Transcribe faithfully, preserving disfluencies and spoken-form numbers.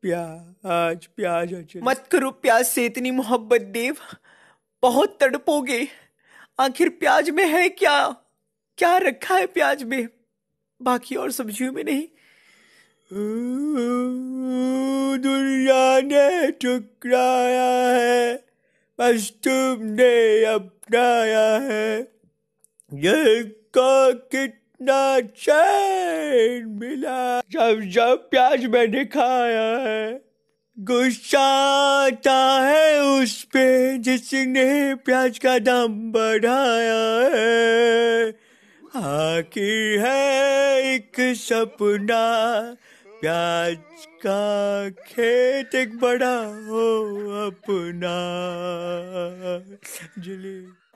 प्याज प्याज अचल। मत करो प्याज से इतनी मोहब्बत देव, बहुत तड़पोगे। आखिर प्याज में है क्या? क्या रखा है प्याज में, बाकी और सब्जियों में नहीं? दुनिया ने ठुकराया है, बस तुमने अपनाया है। ये को कितना चैन मिला जब जब प्याज मैंने खाया है। गुस्सा आता है उस पे जिसने प्याज का दाम बढ़ाया है। आखिर है एक सपना, प्याज का खेत एक बड़ा हो अपना। जले